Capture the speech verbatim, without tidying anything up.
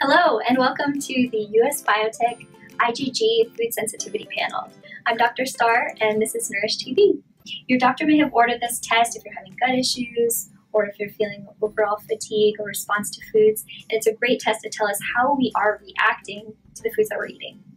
Hello and welcome to the U S Biotech I G G Food Sensitivity Panel. I'm Doctor Starr and this is Nourish T V. Your doctor may have ordered this test if you're having gut issues or if you're feeling overall fatigue or response to foods. And it's a great test to tell us how we are reacting to the foods that we're eating.